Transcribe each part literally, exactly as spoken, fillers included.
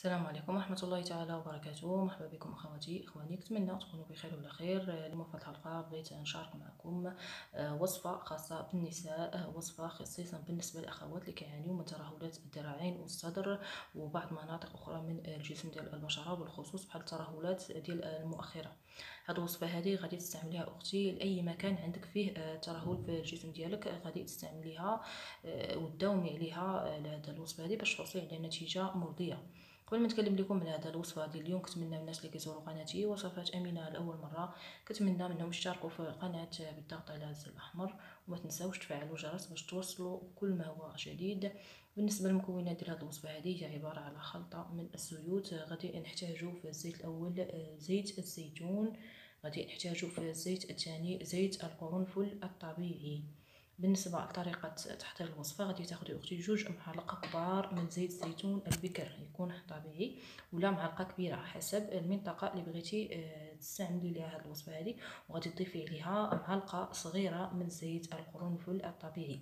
السلام عليكم ورحمة الله تعالى وبركاته. مرحبا بكم أخواتي إخواني، كنتمنى تكونوا بخير وعلى خير. اليوم في هذه الحلقة بغيت نشارك معكم آه، وصفة خاصة بالنساء، آه، وصفة خصيصا بالنسبة للأخوات اللي كيعانيو من ترهلات الذراعين والصدر وبعض مناطق أخرى من الجسم ديال البشرة، بالخصوص بحال الترهلات ديال المؤخرة. هاد الوصفة هذه غادي تستعمليها أختي لأي مكان عندك فيه آه، ترهل في الجسم ديالك، غادي تستعمليها آه، وتداومي عليها آه، لهاد الوصفة هذه باش تحصلي على نتيجة مرضية. قبل ما نتكلم لكم على هذا الوصفه ديال اليوم، كنتمنى من الناس اللي كيزوروا قناتي وصفات امينه لاول مره، كنتمنى منهم يشتركوا في القناه بالضغط على الزر الاحمر، وما تنساوش تفعلوا الجرس باش توصلوا كل ما هو جديد. بالنسبه للمكونات ديال هذه الوصفه هذه، هي عباره على خلطه من الزيوت. غادي نحتاجوا في الزيت الاول آه، زيت الزيتون، غادي نحتاجوا في الزيت الثاني زيت القرنفل الطبيعي. بالنسبه لطريقه تحضير الوصفه، غادي تاخدي اختي جوج معالق كبار من زيت الزيتون البكر، يكون طبيعي، ولا معلقه كبيره حسب المنطقه اللي بغيتي آه، تستعملي ليها هذه الوصفه هذه. وغادي تضيفي عليها معلقه صغيره من زيت القرنفل الطبيعي.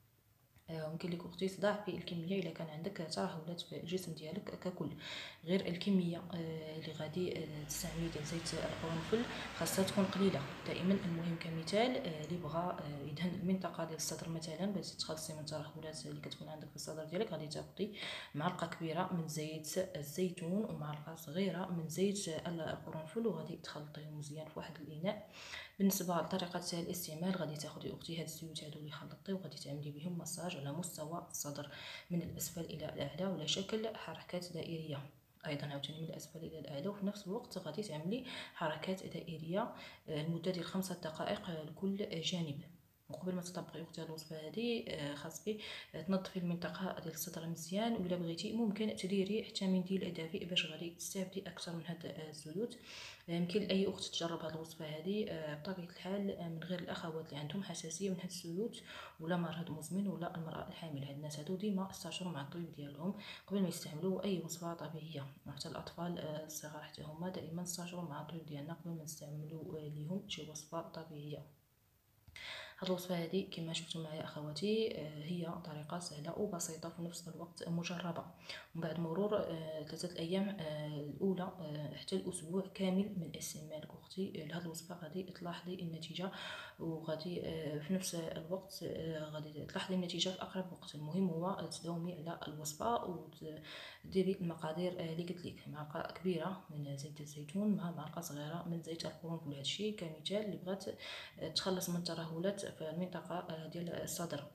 ممكن لك اختي تضاعفي الكميه الا كان عندك ترهلات في الجسم ديالك ككل. غير الكميه آه، اللي غادي آه، تستعملي ديال زيت القرنفل خاصها تكون قليله دائما. المهم كمثال آه، اللي بغى آه، يدهن المنطقه ديال الصدر مثلا، باش تخلصي من الترهلات اللي كتكون عندك في الصدر ديالك، غادي تاخدي معلقه كبيره من زيت الزيتون ومعلقه صغيره من زيت القرنفل، وغادي تخلطيهم مزيان في واحد الاناء. بالنسبه لطريقه الاستعمال، غادي تاخدي اختي هاد الزيوت هادو اللي خلطتي وغادي تعملي بهم مساج على مستوى الصدر من الاسفل الى الاعلى على شكل حركات دائريه، ايضا عاوتاني من الاسفل الى الاعلى، وفي نفس الوقت غادي تعملي حركات دائريه لمده ديال خمسة دقائق لكل جانب. وقبل ما تطبقي اختي الوصفه هذه خاصك تنظفي المنطقه ديال الصدر مزيان، ولا بغيتي ممكن تديري حتى منديل دافئ باش غادي تستافدي اكثر من هاد الزيوت. يمكن لاي اخت تجرب هذه الوصفه هذه بطبيعه الحال، من غير الاخوات اللي عندهم حساسيه من هاد الزيوت، ولا مرض مزمن، ولا المراه الحامل. هاد الناس هادو ديما استشروا مع الطبيب ديالهم قبل ما يستعملوا اي وصفه طبيعيه، وحتى الاطفال الصغار حتى هما دائما استشروا مع الطبيب ديالنا قبل ما نستعملوا ليهم شي وصفه طبيعيه. هاد الوصفه هذه كما شفتوا معايا اخواتي هي طريقه سهله وبسيطه في نفس الوقت مجربه. ومن بعد مرور ثلاثه الايام الاولى حتى الاسبوع كامل من استعمالك اختي لهاد الوصفه، غادي تلاحظي النتيجه، وغادي في نفس الوقت غادي تلاحظي النتيجه في اقرب وقت. المهم هو تداومي على الوصفه وديري المقادير اللي قلت لك: معلقه كبيره من زيت الزيتون مع معلقه صغيره من زيت القرنفل. هادشي كمثال اللي بغات تخلص من الترهلات في المنطقه ديال الصدر.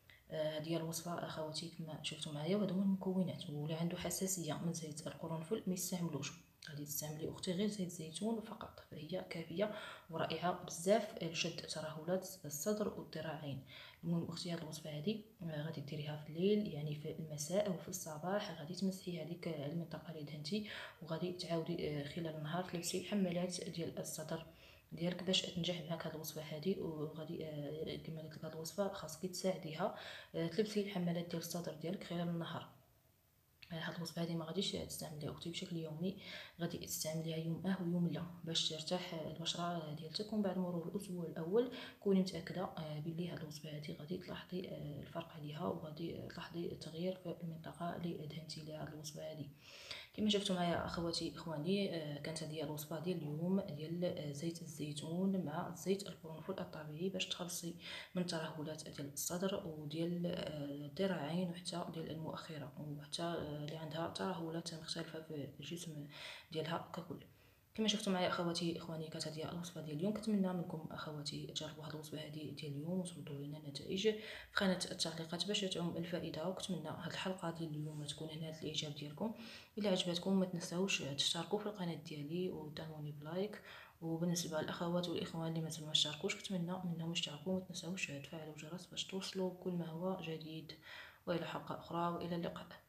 هذه الوصفه اخواتي كما شفتوا معايا، وهادو هما المكونات. ولا عنده حساسيه من زيت القرنفل ما يستعملوش، غادي تستعملي اختي غير زيت زيتون فقط، فهي كافيه ورائعه بزاف لشد ترهلات الصدر والذراعين. المهم اختي هذه الوصفه هذه غادي ديريها في الليل، يعني في المساء او في الصباح، غادي تمسحي هذيك المنطقه اللي دهنتي، وغادي تعاودي خلال النهار تلبسي الحمالات ديال الصدر ديالك باش تنجح معاك هاد الوصفه هذه. وغادي آه كما قلت لك هاد الوصفه خاصك تساعديها آه تلبسي الحمالات ديال الصدر ديالك خلال النهار. آه هاد الوصفه هذه ما غاديش تستعمليها اختي بشكل يومي، غادي تستعمليها يوم اه ويوم لا باش ترتاح البشره ديالتك. ومن بعد مرور الاسبوع الاول كوني متاكده آه بلي هاد الوصفه هذه غادي تلاحظي آه الفرق عليها، وغادي تلاحظي التغيير في المنطقه اللي دهنتي لها هاد الوصفه هذه. كما شفتوا معايا اخواتي اخواني، آه كانت هذه الوصفه ديال اليوم ديال آه زيت الزيتون مع زيت القرنفل الطبيعي باش تخلصي من ترهلات ديال الصدر وديال آه الذراعين وحتى ديال المؤخره، وحتى آه اللي عندها ترهلات مختلفه في الجسم ديالها ككل. كما شفتوا معايا اخواتي اخواني، كانت هذه الوصفه ديال اليوم. كنتمنى منكم اخواتي تجربوا هذه الوصفه هذه ديال اليوم وتردوا لنا النتائج في خانه التعليقات باش تعم الفائده. وكنتمنى هذه الحلقه ديال اليوم تكون نالت الاعجاب ديالكم. الا عجبتكم ما تنساوش تشتركوا في القناه ديالي ودعموني بلايك. وبالنسبه للاخوات والاخوان اللي مازال ما اشتركوش، كنتمنى منهم يشتركوا، ما تنساوش تفعلوا الجرس باش توصلوا كل ما هو جديد. والى حلقه اخرى، والى اللقاء.